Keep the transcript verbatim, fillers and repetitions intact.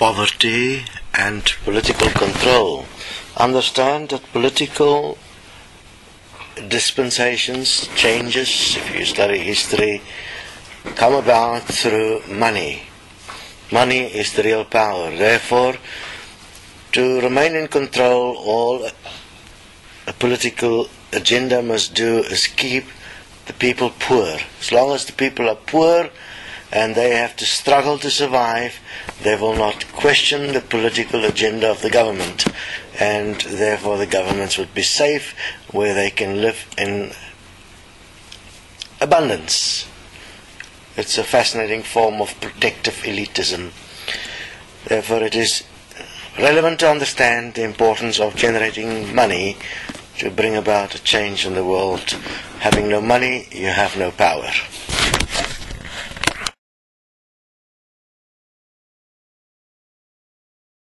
poverty and political control. Understand that political dispensations, changes, if you study history, come about through money. Money is the real power. Therefore, to remain in control, all a political agenda must do is keep the people poor. As long as the people are poor and they have to struggle to survive, they will not question the political agenda of the government, and therefore the governments would be safe where they can live in abundance. It's a fascinating form of protective elitism. Therefore it is relevant to understand the importance of generating money to bring about a change in the world. Having no money, you have no power.